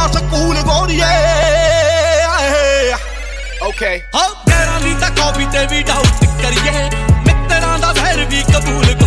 ਨਾ ਸਕੂਲ ਗੋਰੀਏ। ਓਕੇ ਹਾਂ ਤੇਰਾ ਨਹੀਂ ਤਾਂ ਕਾਪੀ ਤੇ ਵੀ ਡਾਊਟ ਕਰੀਏ, ਮਿੱਤਰਾਂ ਦਾ ਜ਼ਹਿਰ ਵੀ ਕਬੂਲ